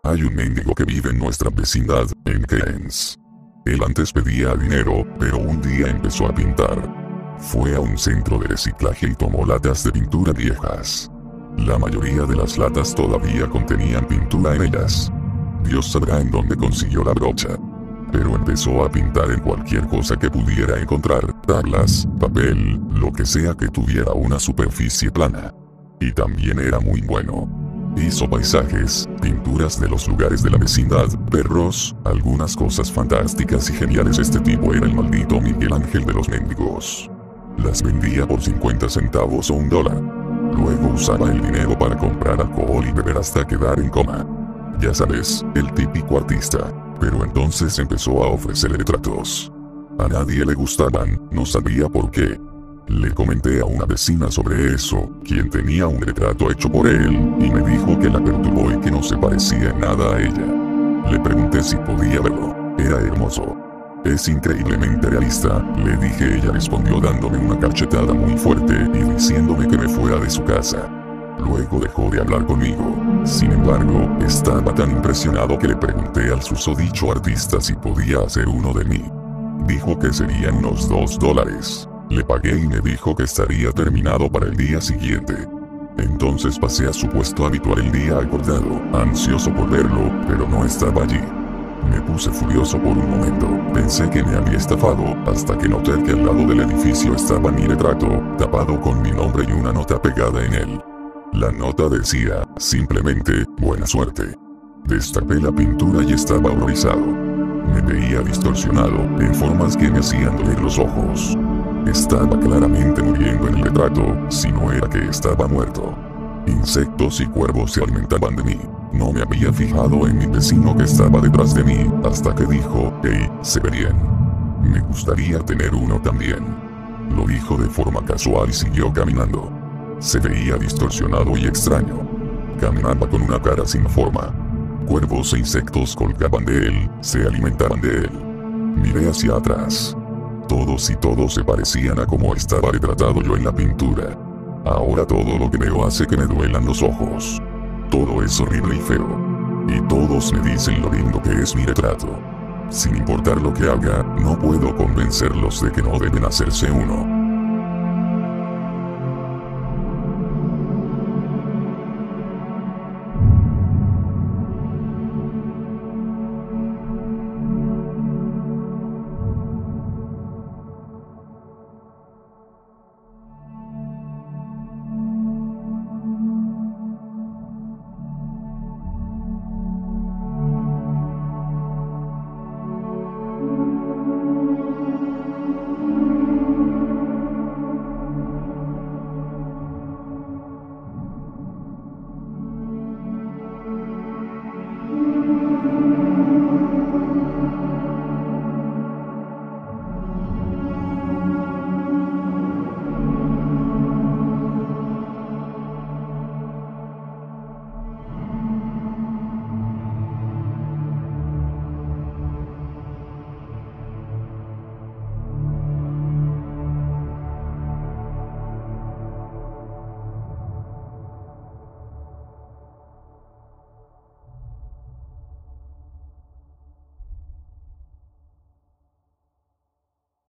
Hay un mendigo que vive en nuestra vecindad, en Keynes. Él antes pedía dinero, pero un día empezó a pintar. Fue a un centro de reciclaje y tomó latas de pintura viejas. La mayoría de las latas todavía contenían pintura en ellas. Dios sabrá en dónde consiguió la brocha. Pero empezó a pintar en cualquier cosa que pudiera encontrar, tablas, papel, lo que sea que tuviera una superficie plana. Y también era muy bueno. Hizo paisajes, pinturas de los lugares de la vecindad, perros, algunas cosas fantásticas y geniales. Este tipo era el maldito Miguel Ángel de los mendigos. Las vendía por 50 centavos o $1. Luego usaba el dinero para comprar alcohol y beber hasta quedar en coma. Ya sabes, el típico artista. Pero entonces empezó a ofrecer retratos. A nadie le gustaban, no sabía por qué. Le comenté a una vecina sobre eso, quien tenía un retrato hecho por él, y me dijo que la perturbó y que no se parecía en nada a ella. Le pregunté si podía verlo. Era hermoso. Es increíblemente realista, le dije. Ella respondió dándome una cachetada muy fuerte y diciéndome que me fuera de su casa. Luego dejó de hablar conmigo. Sin embargo, estaba tan impresionado que le pregunté al susodicho artista si podía hacer uno de mí. Dijo que serían unos $2. Le pagué y me dijo que estaría terminado para el día siguiente. Entonces pasé a su puesto habitual el día acordado, ansioso por verlo, pero no estaba allí. Me puse furioso por un momento, pensé que me había estafado, hasta que noté que al lado del edificio estaba mi retrato, tapado con mi nombre y una nota pegada en él. La nota decía, simplemente, buena suerte. Destapé la pintura y estaba horrorizado. Me veía distorsionado, en formas que me hacían doler los ojos. Estaba claramente muriendo en el retrato, si no era que estaba muerto. Insectos y cuervos se alimentaban de mí. No me había fijado en mi vecino que estaba detrás de mí, hasta que dijo, hey, se ve bien. Me gustaría tener uno también. Lo dijo de forma casual y siguió caminando. Se veía distorsionado y extraño. Caminaba con una cara sin forma. Cuervos e insectos colgaban de él, se alimentaban de él. Miré hacia atrás. Todos y todos se parecían a como estaba retratado yo en la pintura. Ahora todo lo que veo hace que me duelan los ojos. Todo es horrible y feo. Y todos me dicen lo lindo que es mi retrato. Sin importar lo que haga, no puedo convencerlos de que no deben hacerse uno.